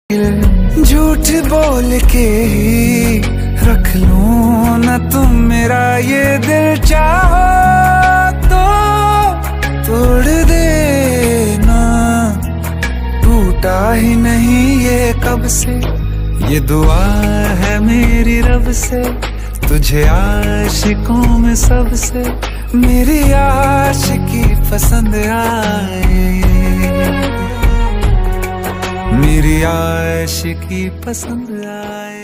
झूठ बोल के ही रख लूं न तुम मेरा ये दिल, चाहो तो तोड़ देना। टूटा ही नहीं ये कब से, ये दुआ है मेरी रब से, तुझे आशिकों में सबसे मेरी आशिकी पसंद आए, मेरी आशिकी पसंद आए।